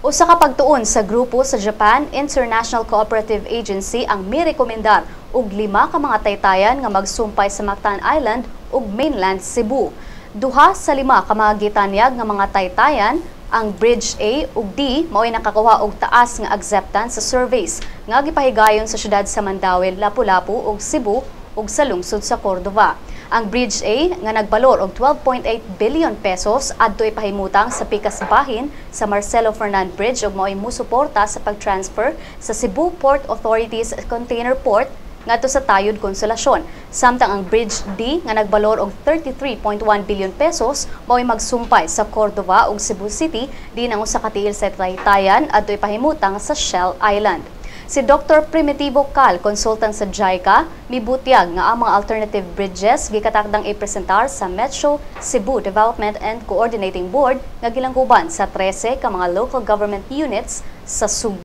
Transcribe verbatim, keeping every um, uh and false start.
Usa ka pagtuon sa grupo sa Japan International Cooperative Agency ang mirekomendar og lima ka mga taytayan nga magsumpay sa Mactan Island ug mainland Cebu. Duha sa lima ka mga gitanyag nga mga taytayan, ang Bridge A ug D mao'y nakakuha og taas nga acceptance sa surveys nga gipahigayon sa syudad sa Mandaue, Lapu-Lapu ug Cebu ug sa lungsod sa Cordova. Ang Bridge A nga nagbalor og twelve point eight billion pesos adto'y pahimutang sa pikas bahin sa Marcelo Fernan Bridge ug mao'y musuporta sa pag-transfer sa Cebu Port Authority's container port ngadto sa Tayud Konsolasyon. Samtang ang Bridge D nga nagbalor og thirty-three point one billion pesos mao'y magsumpay sa Cordova ug Cebu City di nang usa ka tiil sa taytayan adto'y pahimutang sa Shell Island. Si Doctor Primitivo Cal, consultant sa JICA, mibutyag nga ang mga alternative bridges gikatakdang ipresentar sa Metro Cebu Development and Coordinating Board nga gilangguban sa thirteen ka mga local government units sa Subo.